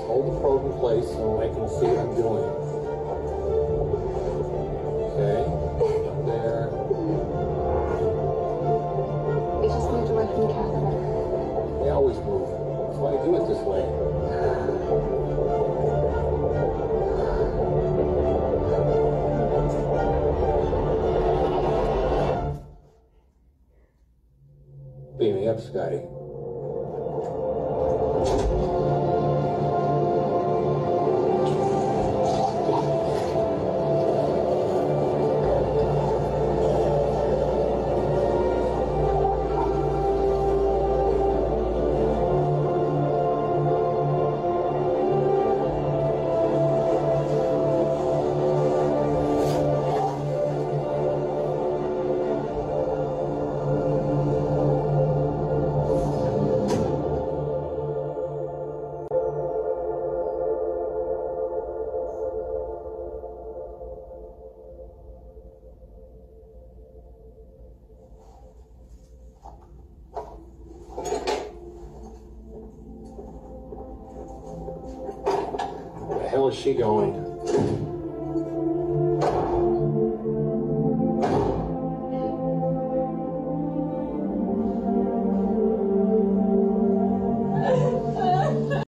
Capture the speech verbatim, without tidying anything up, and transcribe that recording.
hold the probe in place so I can see what I'm doing. Okay, up there. We just moved away from the catheter. They always move. That's why I do it this way. Beam me up, Scotty. Where the hell is she going?